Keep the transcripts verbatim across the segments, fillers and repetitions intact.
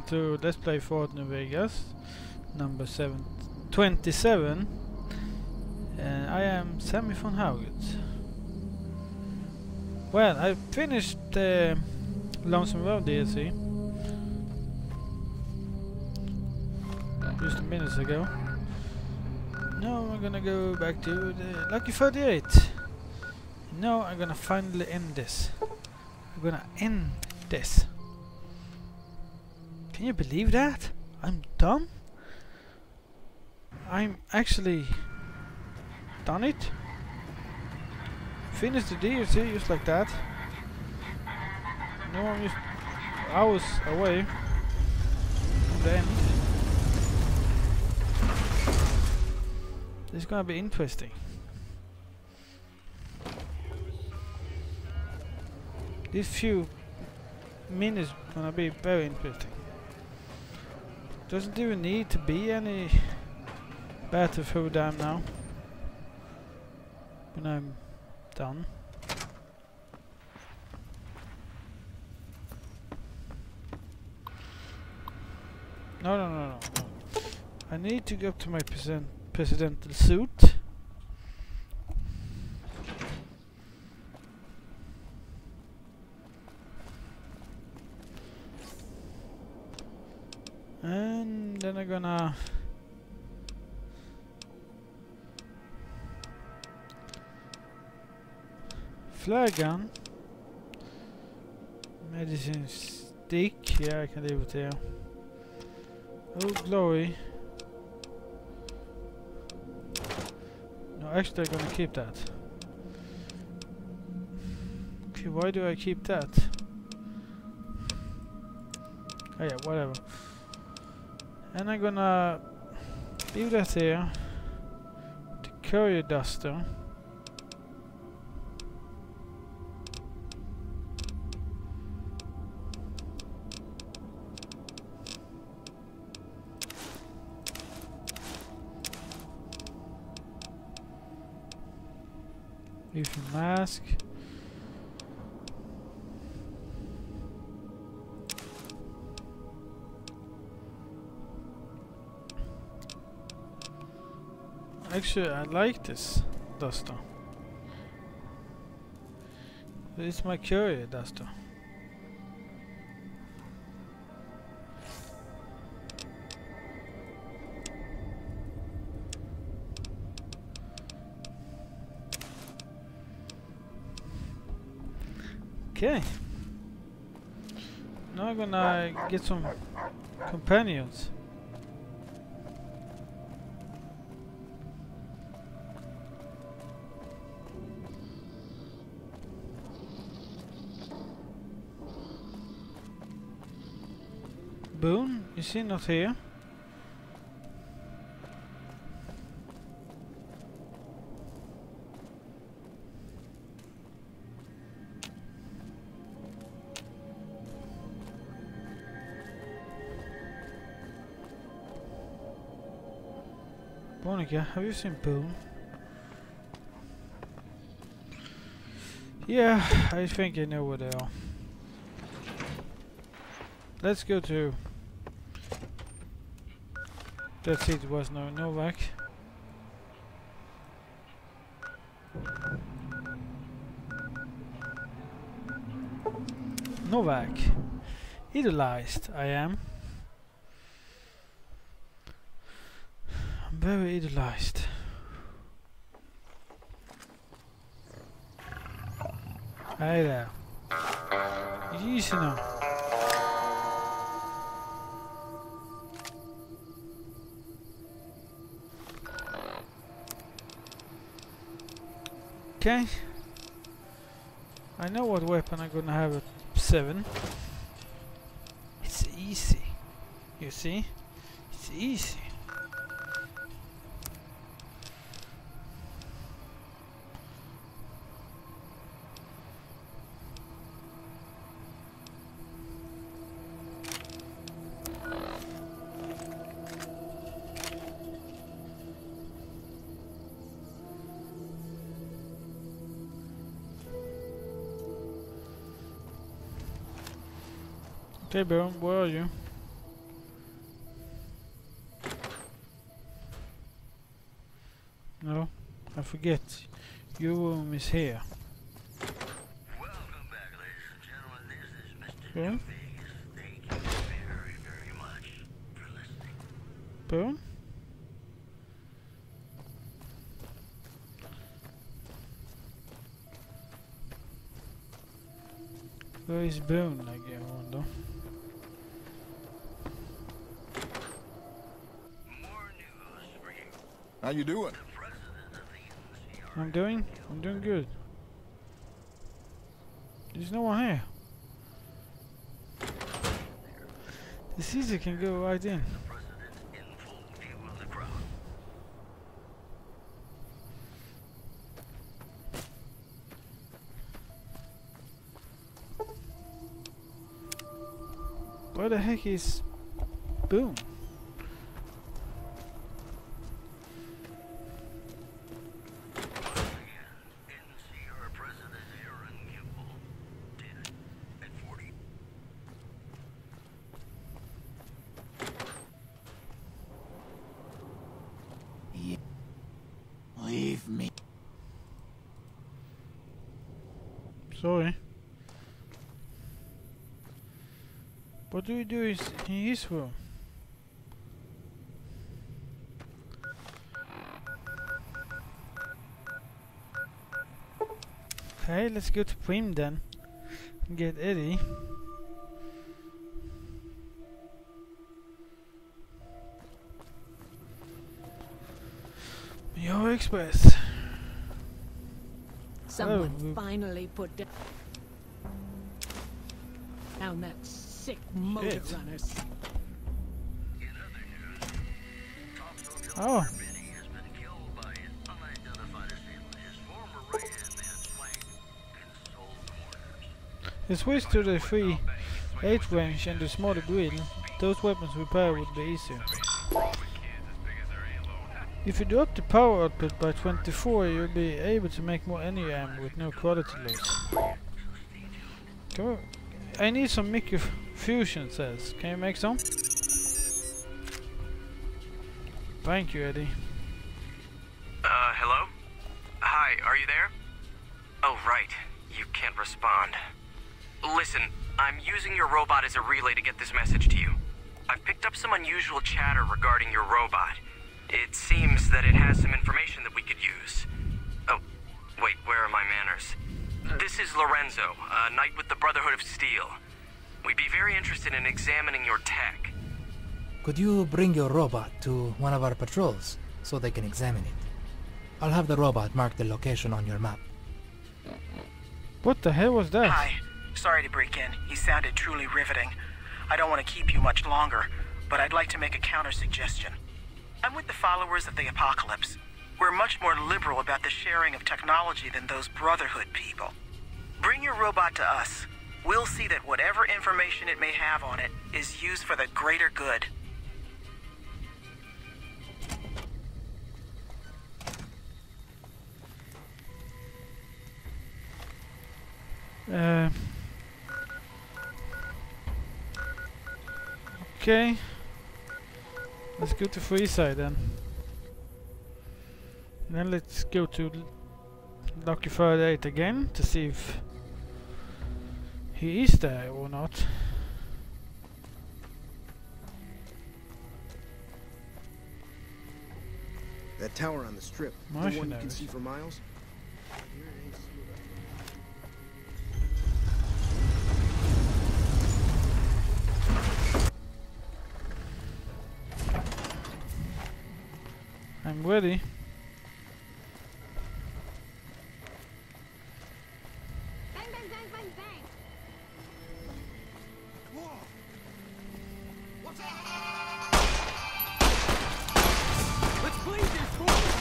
to Let's Play Fort New Vegas, number seven twenty-seven. And I am Sammy von Hauget. Well, I finished the Lonesome Road D L C just a minute ago. Now I'm gonna go back to the Lucky thirty-eight. Now I'm gonna finally end this. I'm gonna end this. Can you believe that? I'm done? I'm actually done it? Finished the D L C just like that. No, I'm just hours away from the end. This is gonna be interesting. These few minutes gonna be very interesting. Doesn't even need to be any battlefield dam now. When I'm done. No, no, no, no, no. I need to go up to my present presidential suit. And then I'm gonna flare gun, medicine stick, yeah, I can leave it here. Oh, glory. No, actually I'm gonna keep that. Okay, why do I keep that? Oh yeah, whatever. And I'm gonna leave that here. The courier duster. Leave the mask. Actually, I like this duster. It's my courier duster. Okay. Now I'm gonna get some companions. Boone, is he not here? Monica, have you seen Boone? Yeah, I think I know where they are. Let's go to... That's it, was no Novak. Novak. Idolized, I am. I'm very idolized. Hey there. Easy now. Okay. I know what weapon I'm gonna have at seven. It's easy. You see? It's easy. Okay, Boone, where are you? No, I forget. Your room is here. Welcome back, ladies and gentlemen. This is Mister Okay. New Vegas. Thank you very, very much for listening. Boom. Where is Boone, like, I wonder? More news for you. How you doing? The president of the N C R. I'm doing? I'm doing good. There's no one here. The Caesar can go right in. The president in full view of the crowd. Where the heck is Boone? N C R President Aaron Kimball, dead at forty. Leave me. Sorry. What do we do is in his room? Okay, let's go to Prim then. Get Eddie. Your Express. Someone Oh. finally put down, down that sick motor Shit. runners. In other news, Tom's Hotel Oh. owner Benny has been killed by an unidentified assailant. His former right-hand man's flank and soul corners. The switch to the three eight range and the smaller grill, those weapons repair would be easier. If you drop the power output by twenty-four, you'll be able to make more energy ammo with no quality loss. Come on. I need some micro fusion cells. Can you make some? Thank you, Eddie. Uh, hello? Hi, are you there? Oh, right. You can't respond. Listen, I'm using your robot as a relay to get this message to you. I've picked up some unusual chatter regarding your robot. It seems that it has some information that we could use. Oh, wait, where are my manners? This is Lorenzo, a knight with the Brotherhood of Steel. We'd be very interested in examining your tech. Could you bring your robot to one of our patrols so they can examine it? I'll have the robot mark the location on your map. What the hell was that? Hi. Sorry to break in. He sounded truly riveting. I don't want to keep you much longer, but I'd like to make a counter-suggestion. I'm with the followers of the Apocalypse. We're much more liberal about the sharing of technology than those Brotherhood people. Bring your robot to us. We'll see that whatever information it may have on it is used for the greater good. Uh, okay. Let's go to Freeside then. And then let's go to Lucky thirty-eight again to see if he is there or not. That tower on the strip, the one you can Mercenaries. see for miles? I'm ready. Bang, bang, bang, bang, bang. Let's blaze this forward!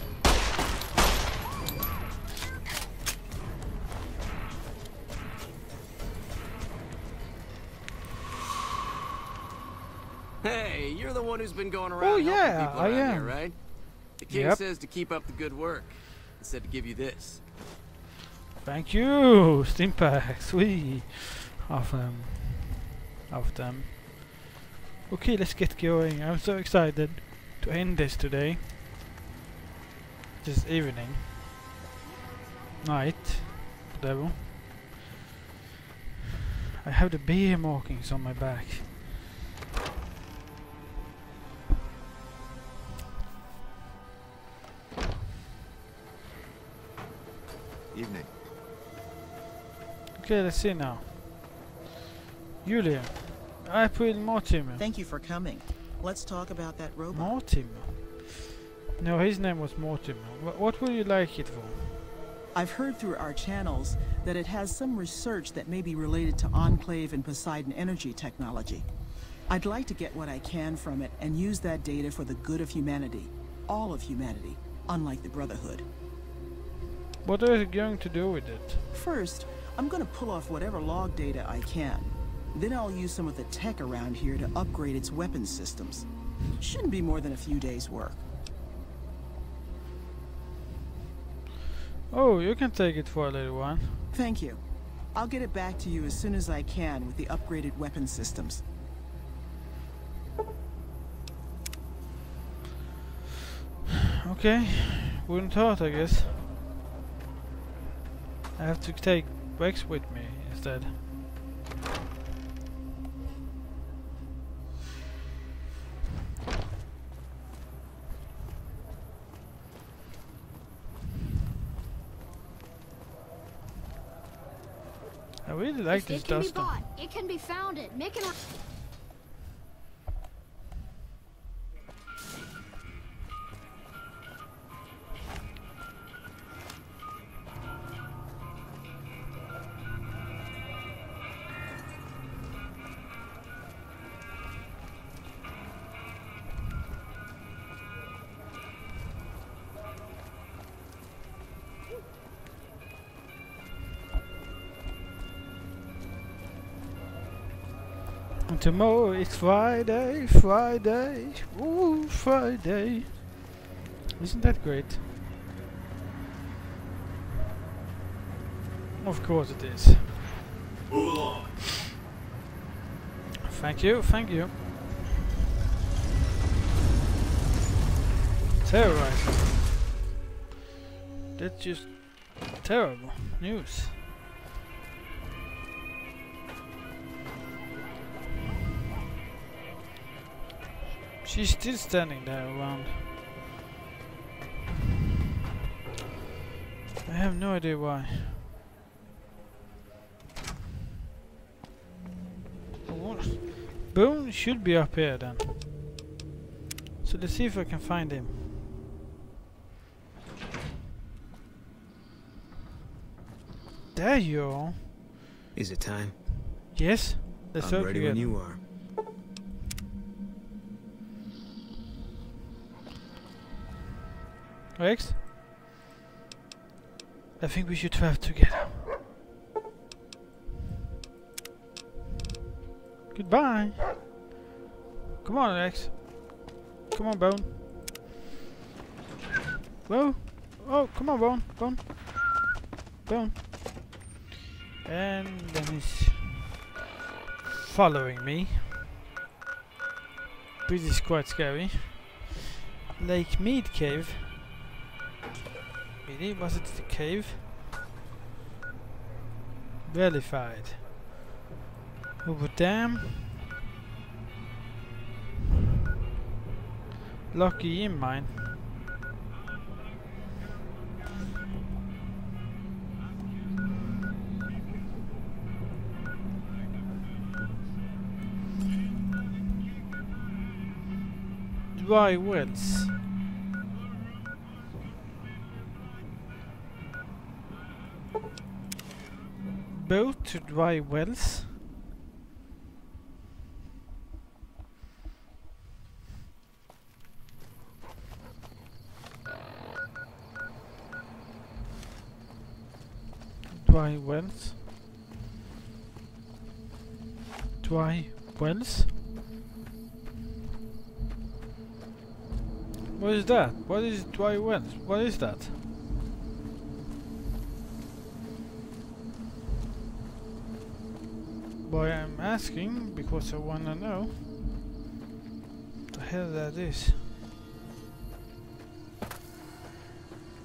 Hey, you're the one who's been going around Oh, helping yeah, people I around am. here, right? The king Yep. says to keep up the good work. He said to give you this. Thank you, Stimpack, sweet. Of them, of them. Okay, let's get going. I'm so excited to end this today. This evening. Night. Whatever. I have the beer markings on my back. Evening. Okay, let's see now. Julia. April Mortimer. Thank you for coming. Let's talk about that robot. Mortimer? No, his name was Mortimer. Wh what would you like it for? I've heard through our channels that it has some research that may be related to Enclave and Poseidon energy technology. I'd like to get what I can from it and use that data for the good of humanity. All of humanity, unlike the Brotherhood. What are you going to do with it? First, I'm gonna pull off whatever log data I can. Then I'll use some of the tech around here to upgrade its weapons systems. Shouldn't be more than a few days' work. Oh, you can take it for a little while. Thank you. I'll get it back to you as soon as I can with the upgraded weapon systems. Okay, wouldn't hurt, I guess. I have to take Rex with me instead. I really like this It can be duster. bought. It can be founded. Make an. And tomorrow is Friday, Friday, ooh, Friday. Isn't that great? Of course it is. Move along. Thank you, thank you. Terrorizing. That's just terrible news. She's still standing there around. I have no idea why. Boone should be up here then. So let's see if I can find him. There you are. Is it time? Yes, let's I'm work ready together. when you are. Rex? I think we should travel together. Goodbye. Come on, Rex. Come on, Bone. Whoa. Oh, come on, Bone. Bone. Bone. And then he's following me. This is quite scary. Lake Mead Cave. Really? Was it the cave? Verified. Over dam. Lucky in mine. Dry wells. Boat to dry wells. Dry wells. Dry wells. What is that? What is dry wells? What is that? Why I'm asking because I wanna know what the hell that is.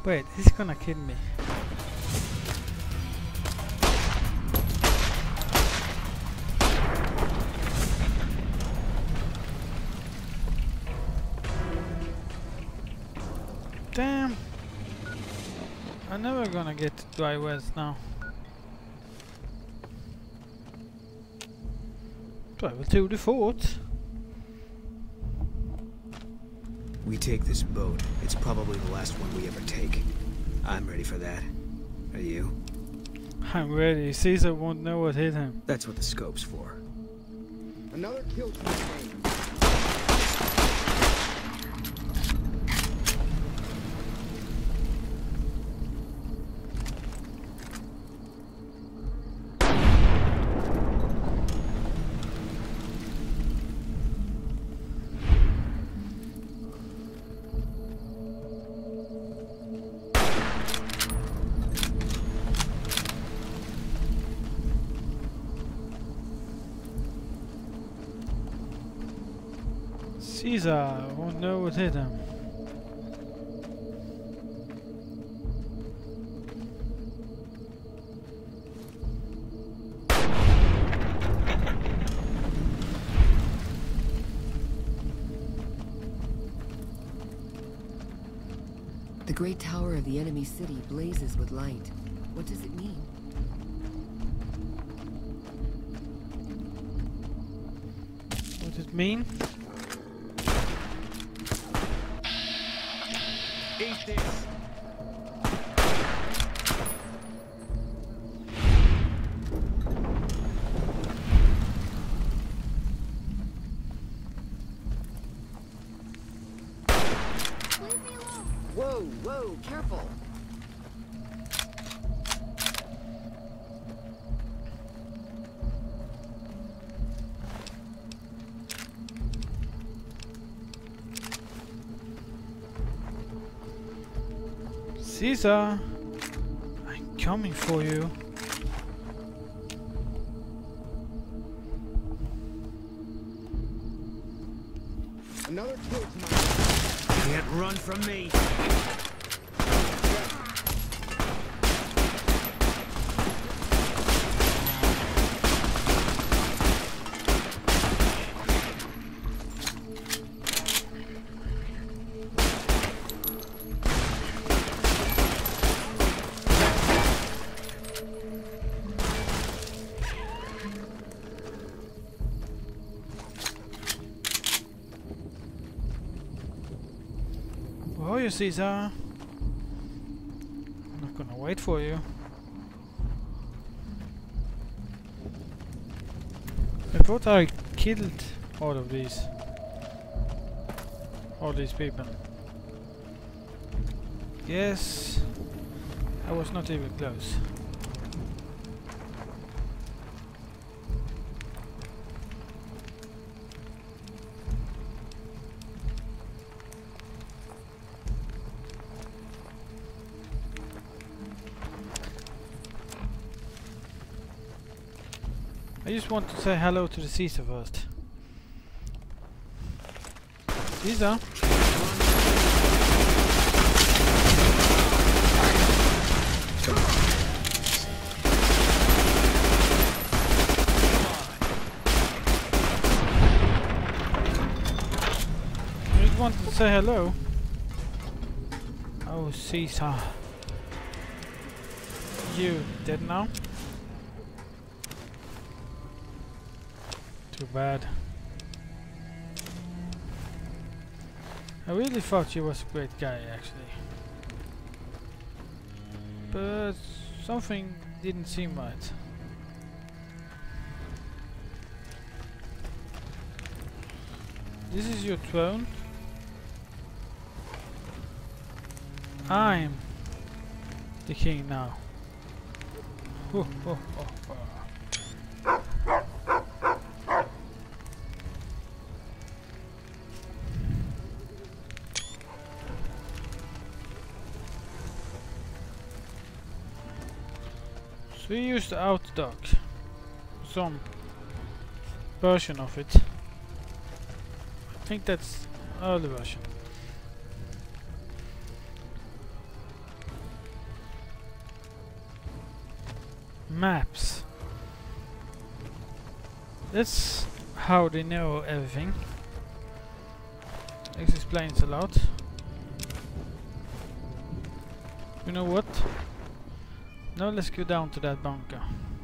Wait, he's gonna kill me. Damn! I'm never gonna get dry wells now. Travel to the fort. We take this boat. It's probably the last one we ever take. I'm ready for that. Are you? I'm ready. Caesar won't know what hit him. That's what the scope's for. Another kill campaign. Caesar won't know what hit him. The great tower of the enemy city blazes with light. What does it mean? What does it mean? Eat this. Whoa, whoa, careful! Caesar, I'm coming for you. Another kill to my... Can't run from me. Where are you, Caesar? I'm not gonna wait for you. I thought I killed all of these. All these people. Yes. I was not even close. I just want to say hello to the Caesar first. Caesar? I just want to say hello. Oh, Caesar. You dead now? Too bad. I really thought you was a great guy, actually. But something didn't seem right. This is your throne. I'm the king now. Ho, ho, ho, ho. So we used the outdock, some version of it. I think that's early version. Maps. That's how they know everything. This explains a lot. You know what? Now let's go down to that bunker.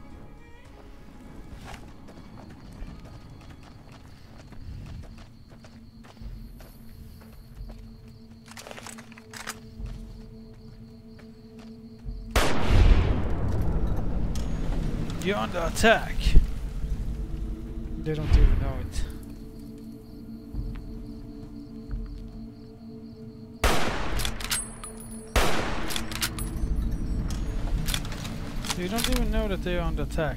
You're under attack. They don't even know it. You don't even know that they're under attack.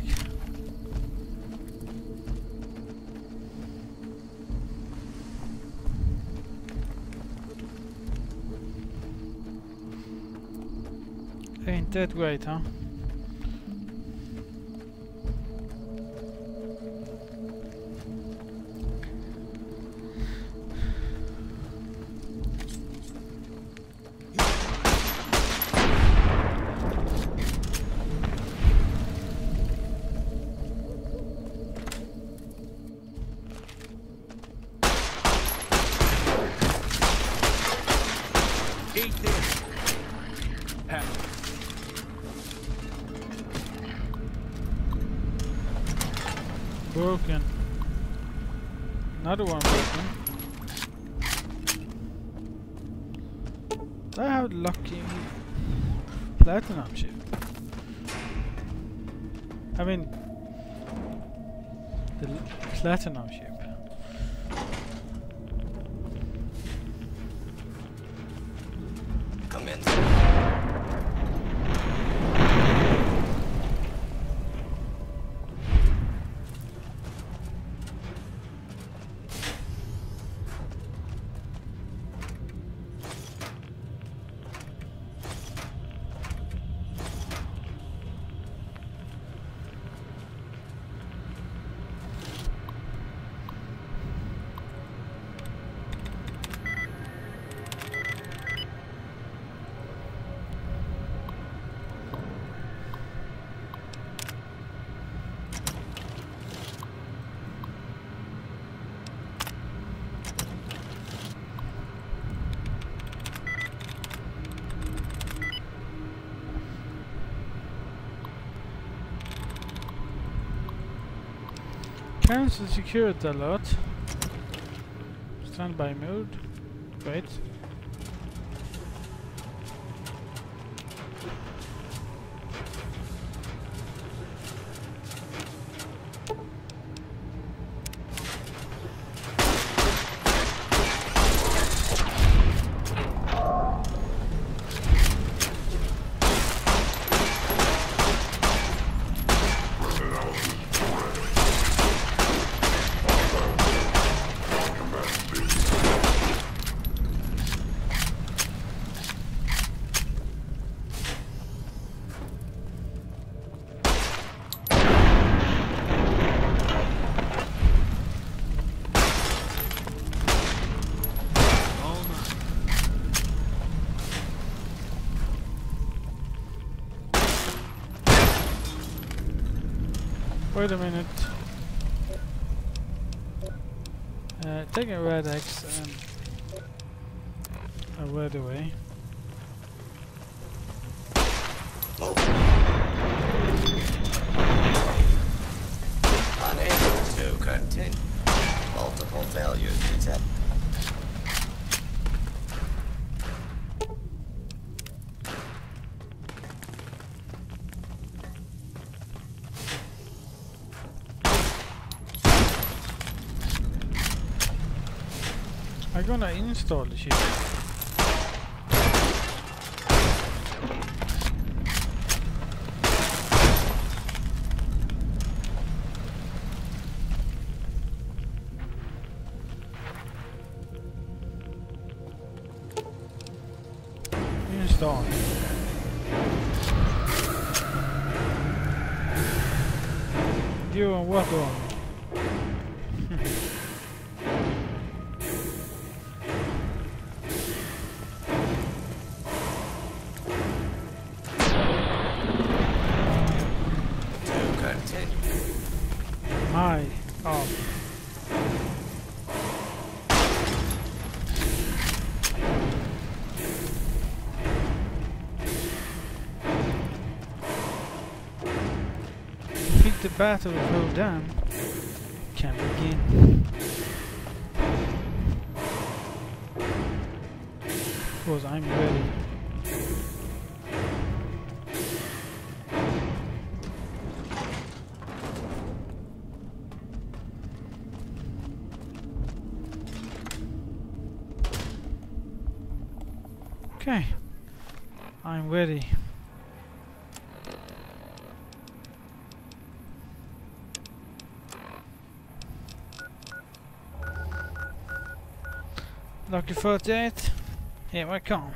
Ain't that great, huh? Broken. Another one broken. I have lucky platinum chip. I mean the l platinum chip. Come in. Cancel security alert. Standby mode. Great. Wait a minute. Uh, take a red X and a red away. Unable to continue. Multiple failures detected. I'm gonna install the shit. Install. You and what on? the Battle of Ho Dam can begin. Of course, I'm ready. Okay, I'm ready. Lucky thirty-eight, here I come.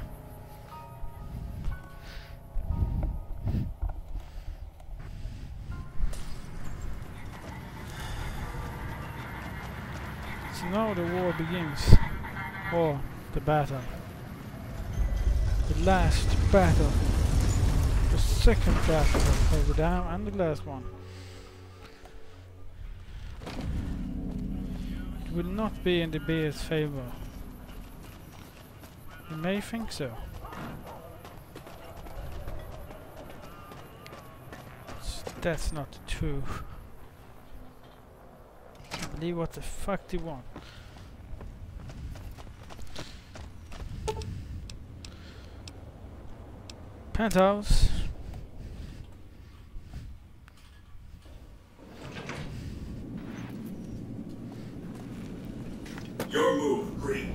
So now the war begins, or the battle. The last battle. The second battle of Ho Dam and the last one. It will not be in the Beer's favor. You may think so. S- That's not true. I believe what the fuck they want. Penthouse. Your move, Green.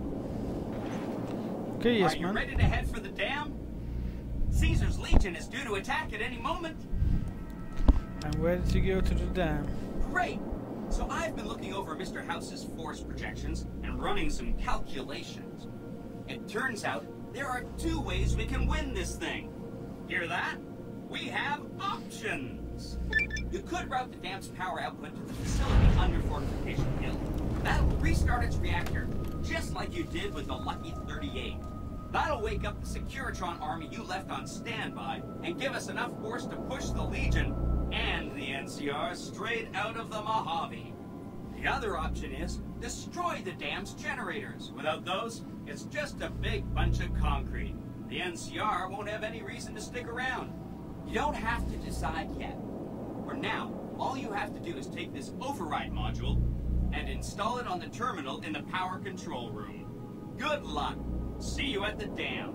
Okay, yes, Are you man. ready to head for the dam? Caesar's Legion is due to attack at any moment. I'm ready to go to the dam. Great! So I've been looking over Mister House's force projections and running some calculations. It turns out there are two ways we can win this thing. Hear that? We have options. You could route the dam's power output to the facility under Fortification Hill. That will restart its reactor, just like you did with the Lucky thirty-eight. That'll wake up the Securitron army you left on standby and give us enough force to push the Legion and the N C R straight out of the Mojave. The other option is destroy the dam's generators. Without those, it's just a big bunch of concrete. The N C R won't have any reason to stick around. You don't have to decide yet. For now, all you have to do is take this override module and install it on the terminal in the power control room. Good luck. See you at the dam.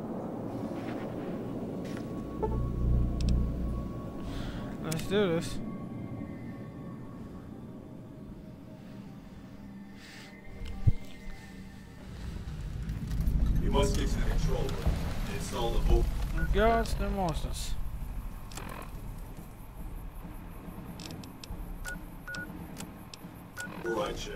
Let's do this. You must get to the control room and install the whole. Guards the monsters. Override chip.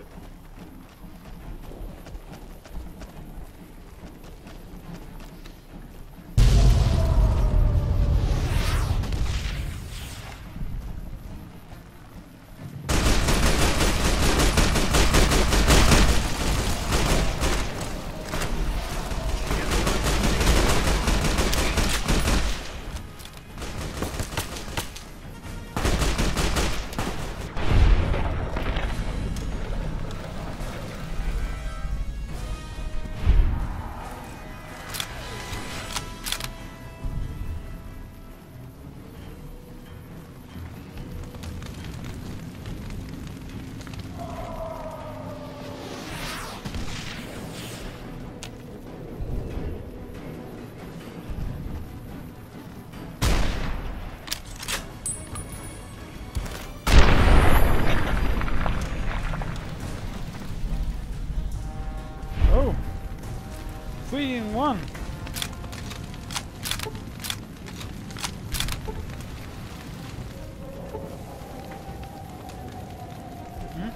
Three in one. Hmm?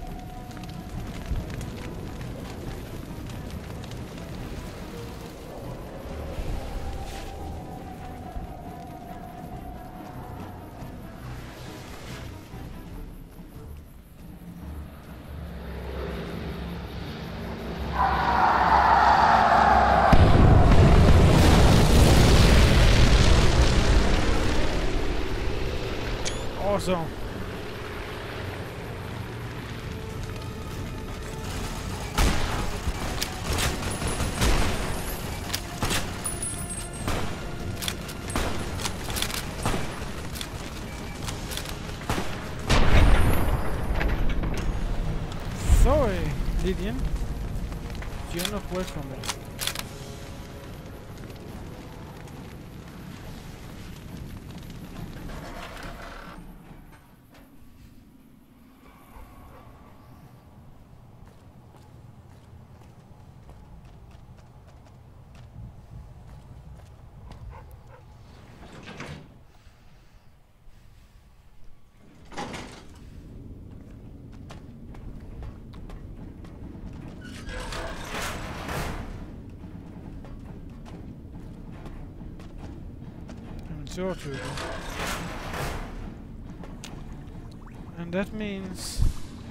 Awesome. Gideon. You're not welcome. Your turn. And that means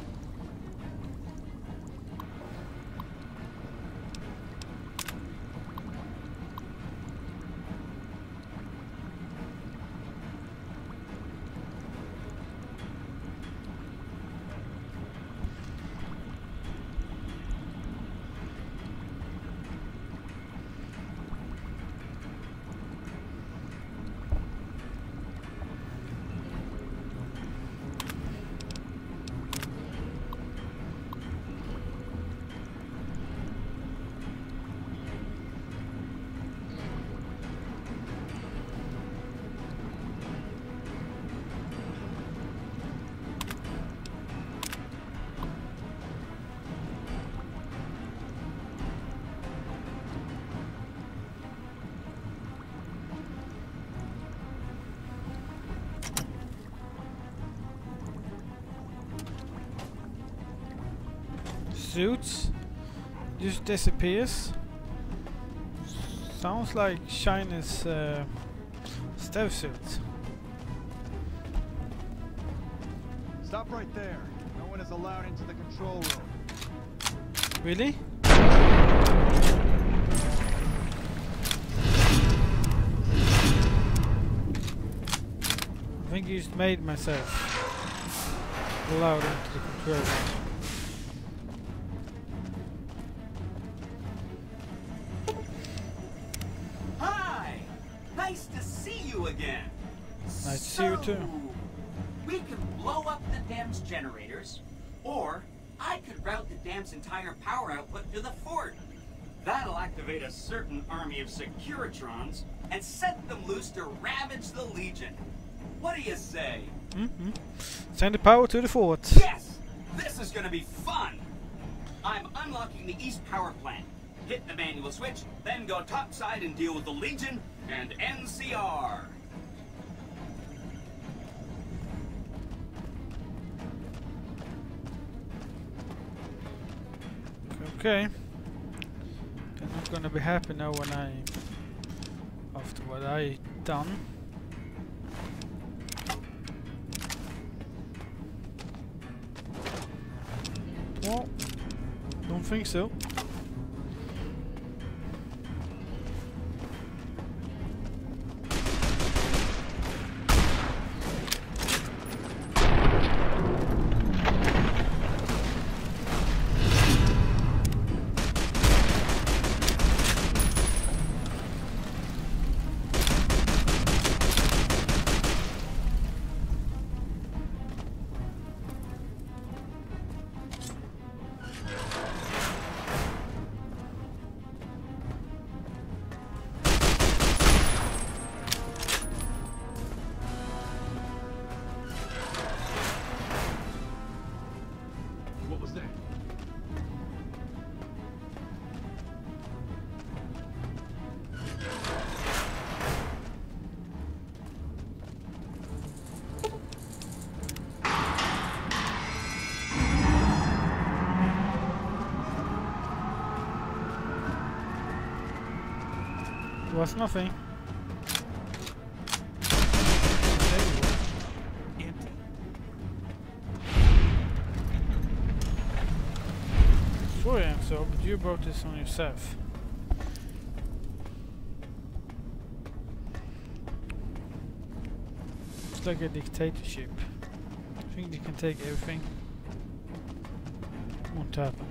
suits just disappears. Sounds like Shiny's uh, stealth suit. Stop right there. No one is allowed into the control room. Really? I think you just made myself allowed into the control room. Again. Nice to see you too. We can blow up the dam's generators, or I could route the dam's entire power output to the fort. That'll activate a certain army of Securitrons and set them loose to ravage the Legion. What do you say? Mm-hmm. Send the power to the fort. Yes! This is gonna be fun! I'm unlocking the East Power Plant. Hit the manual switch, then go topside and deal with the Legion and N C R. Okay. They're not gonna be happy now when I after what I done. Well, don't think so. Was nothing. Sorry, I'm so, but you brought this on yourself. It's like a dictatorship. I think they can take everything. Won't happen.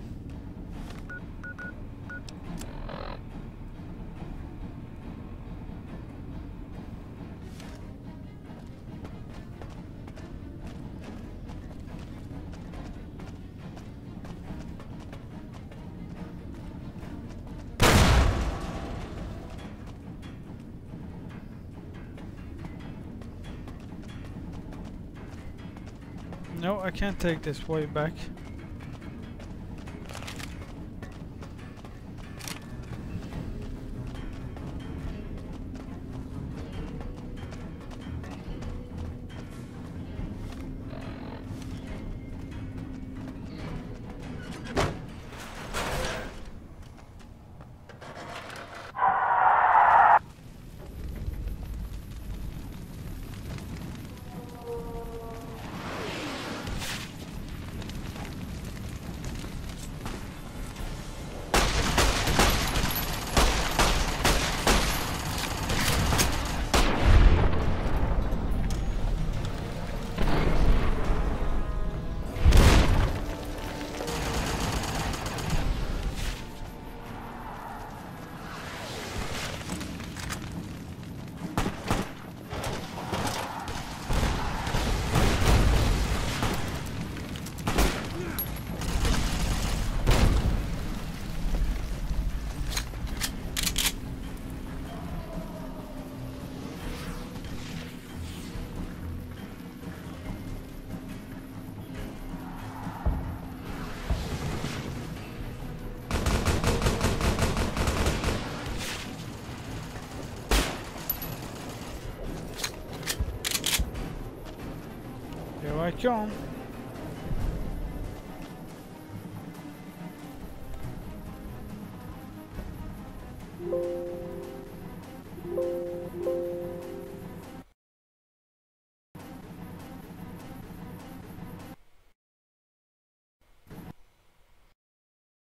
No, I can't take this way back. Here I come.